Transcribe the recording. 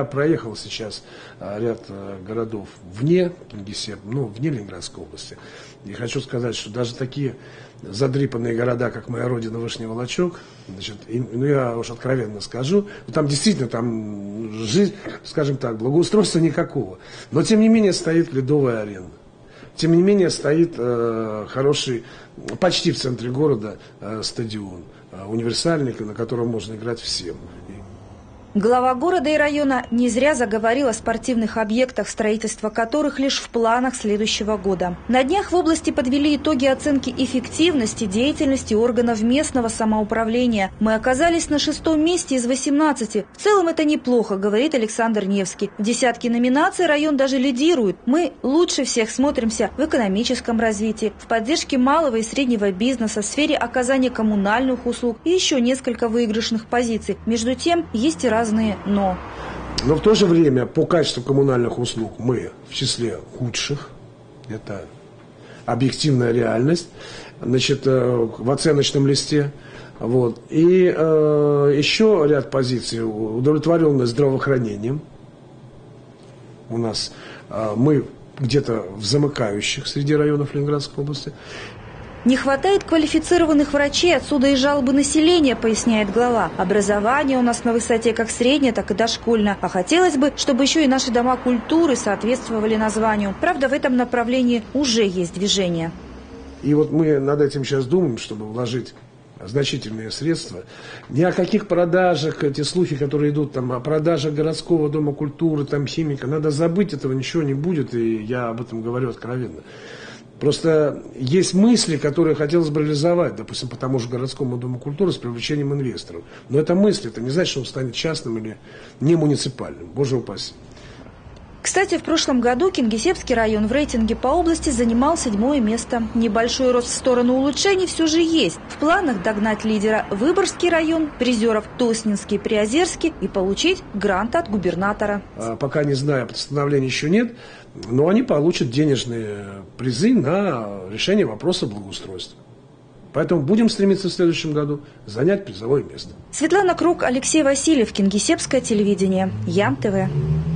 Проехал сейчас ряд городов вне Кингисеппа, вне Ленинградской области. И хочу сказать, что даже такие задрипанные города, как моя родина Вышний Волочок, значит, я уж откровенно скажу, там действительно там жизнь, скажем так, благоустройства никакого. Но тем не менее стоит ледовая арена. Тем не менее стоит хороший, почти в центре города стадион, универсальный, на котором можно играть всем. Глава города и района не зря заговорил о спортивных объектах, строительство которых лишь в планах следующего года. На днях в области подвели итоги оценки эффективности деятельности органов местного самоуправления. Мы оказались на 6-м месте из 18. В целом это неплохо, говорит Александр Невский. В десятке номинаций район даже лидирует. Мы лучше всех смотримся в экономическом развитии, в поддержке малого и среднего бизнеса, в сфере оказания коммунальных услуг и еще несколько выигрышных позиций. Между тем, есть и разные «но». Но в то же время по качеству коммунальных услуг мы в числе худших. Это объективная реальность. Значит, в оценочном листе. Вот. И еще ряд позиций. Удовлетворенность здравоохранением. У нас мы где-то в замыкающих среди районов Ленинградской области. Не хватает квалифицированных врачей, отсюда и жалобы населения, поясняет глава. Образование у нас на высоте как среднее, так и дошкольное. А хотелось бы, чтобы еще и наши дома культуры соответствовали названию. Правда, в этом направлении уже есть движение. И вот мы над этим сейчас думаем, чтобы вложить значительные средства. Ни о каких продажах, эти слухи, которые идут там, о продажах городского дома культуры, там химика, надо забыть, этого ничего не будет, и я об этом говорю откровенно. Просто есть мысли, которые хотелось бы реализовать, допустим, по тому же городскому дому культуры с привлечением инвесторов. Но это мысли, это не значит, что он станет частным или не муниципальным. Боже упаси. Кстати, в прошлом году Кингисеппский район в рейтинге по области занимал 7-е место. Небольшой рост в сторону улучшений все же есть. В планах догнать лидера Выборгский район, призеров Тоснинский, Приозерский и получить грант от губернатора. Пока не знаю, постановления еще нет, но они получат денежные призы на решение вопроса благоустройства. Поэтому будем стремиться в следующем году занять призовое место. Светлана Круг, Алексей Васильев, Кингисеппское телевидение, ЯМ-ТВ.